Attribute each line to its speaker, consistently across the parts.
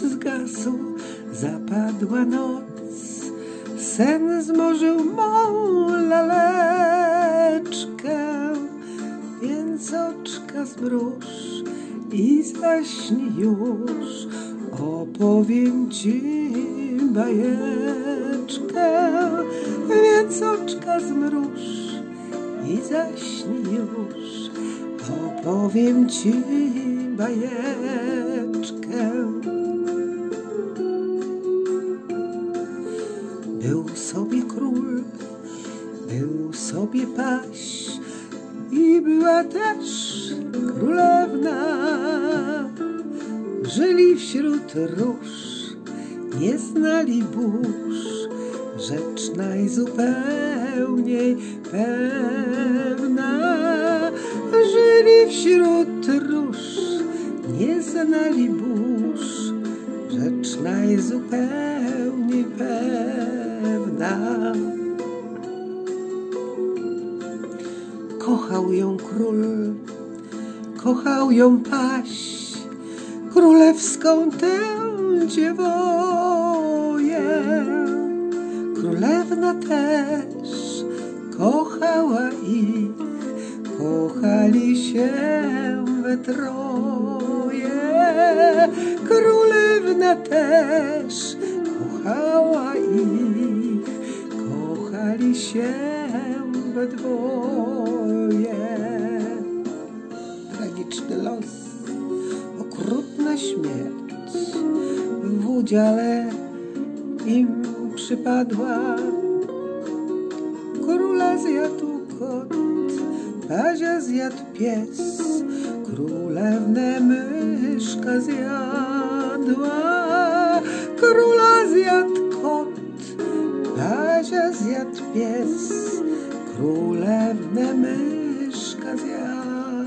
Speaker 1: zgasł, zapadła noc. Sen zmorzył mą laleczkę, więc oczka zmruż i zaśnij już. Opowiem ci bajeczkę, więc oczka zmruż i zaśnij już. Opowiem ci bajeczkę. Był sobie król, był sobie paź i była też królewna. Żyli wśród róż, nie znali burz, rzecz najzupełniej pewna. Żyli wśród róż, nie znali burz, rzecz najzupełniej pewna. Kochał ją król, kochał ją paź, królewską tę dziewoję. Królewna też kochała ich, kochali się we troje. Królewna też kochała ich, kochali się we dwoje. Tragiczny los, okrutna śmierć w udziale im przypadła. Króla zjadł kot, pazia zjadł pies, królewnę myszka zjadła. Króla zjadł kot, pazia zjadł pies, królewnę myszka zjadła.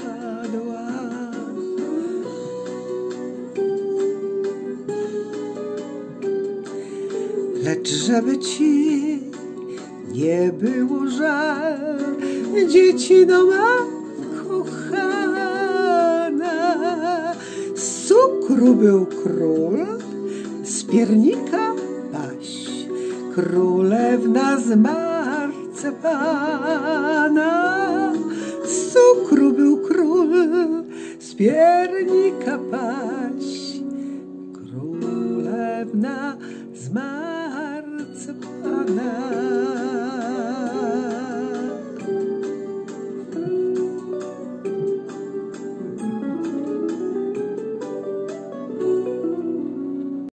Speaker 1: Lecz żeby ci nie było żal, dziecino ma kochana, z cukru był król, z piernika paź, królewna z marcepana. Z cukru był król, z piernika paź, królewna z marcepana.